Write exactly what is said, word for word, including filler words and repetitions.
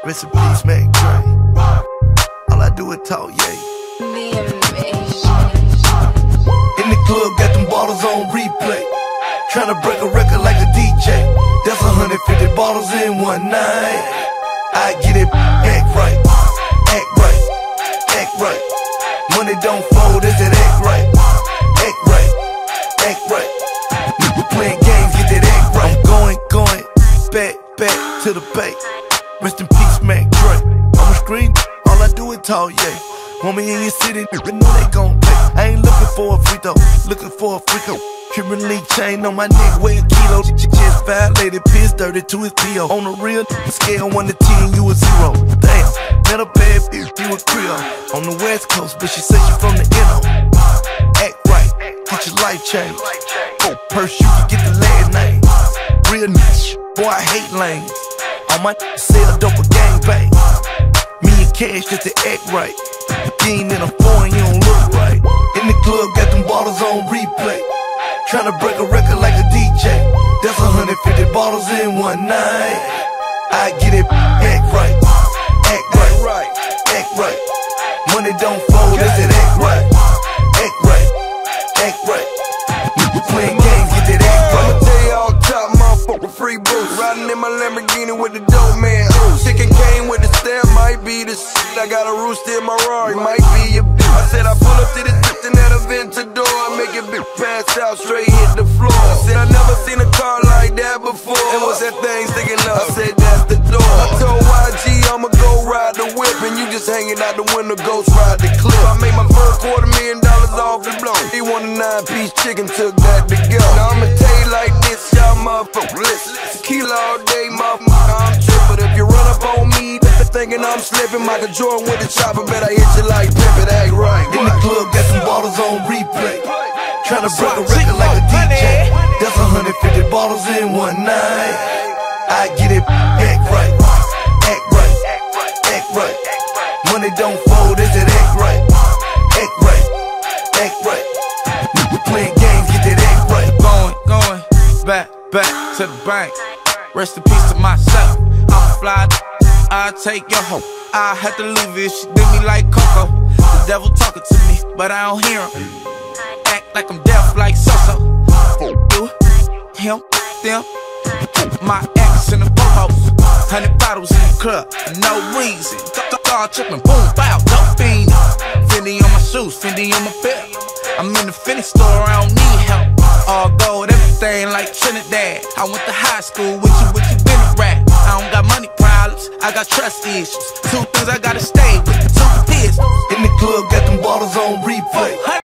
Rest in peace, man. All I do is talk, yeah. In the club, got them bottles on replay. Tryna break a record like a D J. That's one hundred fifty bottles in one night. I get it, act right, act right, act right. Money don't fold, is it act right, act right, act right. We playing games, get that act right. I'm going, going, back, back to the bay. Rest in peace, Mac Dre. On the screen, all I do is talk, yeah. Want me in your city, you know they gon' pay. I ain't looking for a free throw, looking for a free throw. Cuban link chain on my neck, weigh a kilo. Just violated, piss dirty to his P O. On the real, scale one to ten, you a zero. Damn, met a bad bitch, you a Creole. On the West Coast, but she said she from the N O. Act right, get your life changed. Oh, purse, you can get the last name. Real niche, boy, I hate lanes. On my sell dope a gangbang. Me and Cash just to act right. You ain't in a foreign, you don't look right. In the club, got them bottles on replay. Tryna break a record like a D J. That's one hundred fifty bottles in one night. I get it, act right, act right, act right. Money don't fold, is it act right, act right, act right. We playing games, get that act right. I'ma tell you all top, motherfucker, free boost. Riding in my Lamborghini with the dope man. Chicken came with the stamp, might be the shit. I got a rooster in my Rari, might be your bitch. I said I pull up to the tip and at a Ventador. I make it big pass out, straight hit the floor. I said I never seen a car like that before. And what's that thing sticking up? I said that's the door. I told Y G I'ma go ride the whip, and you just hanging out the window, ghost ride the clip. I made my first quarter million dollars off the blow. He want a nine-piece chicken, took that to go. Now I'ma tell you like this, y'all motherfuckers listen. Tequila all day, motherfucker, I'm trippin'. But if you run up on me, thinking I'm slipping, Michael Jordan with the chopper, bet I hit you like Pippin, act right. In the club, got some bottles on replay. Tryna break a record like a D J. That's one hundred fifty bottles in one night. I get it, act right, act right, act right. Money don't fold, is it act right, act right, act right. We playing games, get that act right. Going, going, back, back to the bank. Rest in peace to myself. I'm fly. I take your hoe. I had to leave it, she did me like Coco. The devil talking to me, but I don't hear him. Act like I'm deaf like So-So. You, him, them, my ex in the po-hos. Hundred bottles in the club, for no reason. Dog tripping, boom, bow, dope fiend. Fendi on my shoes, Fendi on my belt. I'm in the Fendi store, I don't need help. All gold, everything like Trinidad. I went to high school with you, with you been a rat. I don't got money problems, I got trust issues. Two things I gotta stay with, two pistols. In the club, got them bottles on replay.